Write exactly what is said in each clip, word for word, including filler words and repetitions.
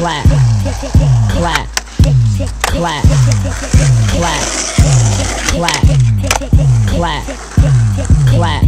clap, clap, clap, clap, clap, clap, clap,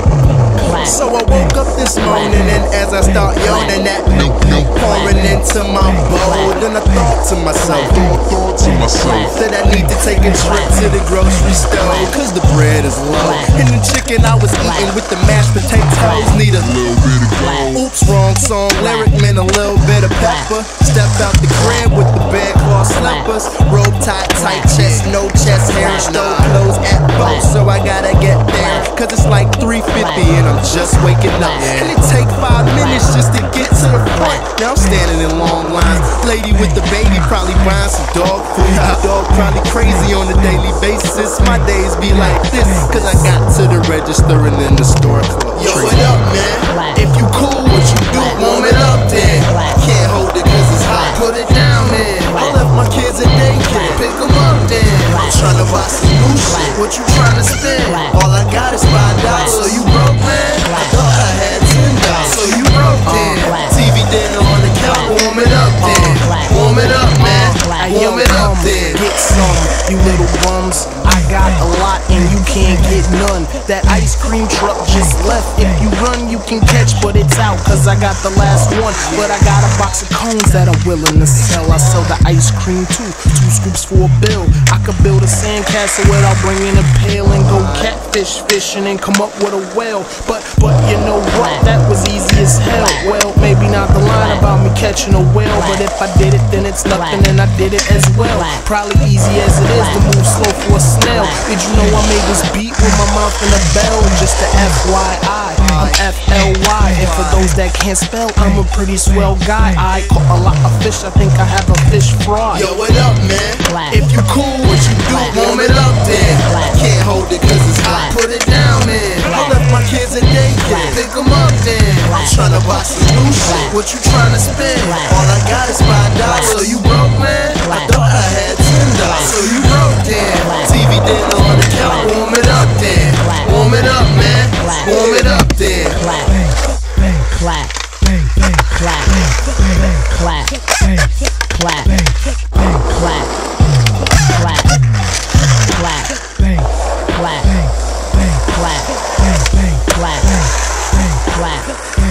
clap. So I woke up this morning and as I start yawning, that milk milk pouring into my bowl, then I thought to myself, thought to myself that I need to take a trip to the grocery store, cause the bread is low and the chicken I was eating with the mashed potatoes need a little bit of gold. Oops, wrong song, lyric meant a little bit of pepper. Step out the crib with the bedcloth slippers, robe tight, tight chest, no chest hair, stove clothes at both, so I gotta get there, cause it's like three fifty and I'm just waking up, and it take five minutes just to get to the front. Now I'm standing in long lines, lady with the baby probably buying some dog food. The dog probably crazy on a daily basis. My days be like this, cause I got to the register and then the store closed. Yo, what up, man? If you cool, what you do, warm it up then. Can't hold it cause it's hot, put it down, man. I left my kids at daycare, pick them up then. I'm tryna buy some new shit, what you tryna spend? All I got is five dollars, so you broke, man? I thought I had ten dollars, so you broke then. T V dinner on the couch, warm it up then. Warm it up, man. Warm it up then. Get some, you little bums. I got a lot and you can't get none. That ice cream truck just left. If you run, you can catch, but it's out, cause I got the last one. But I got a box of cones that I'm willing to sell. I sell the ice cream too, two scoops for a bill. I could build a sandcastle without bringing a pail and go catfish fishing and come up with a whale. But, but you know what, that was easy as hell. Well, maybe not the line about me catching a whale, but if I did it, then it's nothing and I did it as well. Probably easy as it is to move slow for a snail. Did you know I made this beat with my mouth in a bell? Just a F Y I, I'm F L Y. And for those that can't spell, I'm a pretty swell guy. I caught a lot of fish, I think I have a fish fry. Yo, what up, man? If you cool, what you do, warm it up then. Can't hold it cause it's hot, put it down, man. I left my kids at daycare, pick them up then. I'm tryna buy some new shit, what you tryna spend? All I got is five dollars, so you broke, man? I thought I had ten dollars, so you broke then. T V dinner on the couch, warm it up then. Warm it up, man. Warm it up then. Clap, clap, clap, clap, clap, clap, clap, clap, clap, clap, clap, clap, clap.